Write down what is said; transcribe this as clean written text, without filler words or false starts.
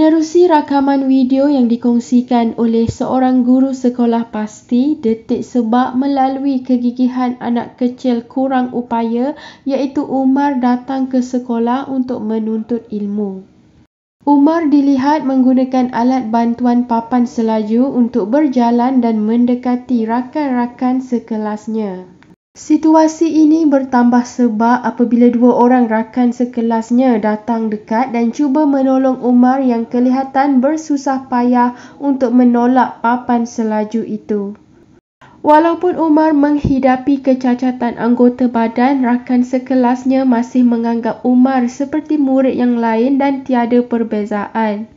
Menerusi rakaman video yang dikongsikan oleh seorang guru sekolah pasti detik sebab melalui kegigihan anak kecil kurang upaya iaitu Umar datang ke sekolah untuk menuntut ilmu. Umar dilihat menggunakan alat bantuan papan selaju untuk berjalan dan mendekati rakan-rakan sekelasnya. Situasi ini bertambah sebab apabila dua orang rakan sekelasnya datang dekat dan cuba menolong Umar yang kelihatan bersusah payah untuk menolak papan selaju itu. Walaupun Umar menghidapi kecacatan anggota badan, rakan sekelasnya masih menganggap Umar seperti murid yang lain dan tiada perbezaan.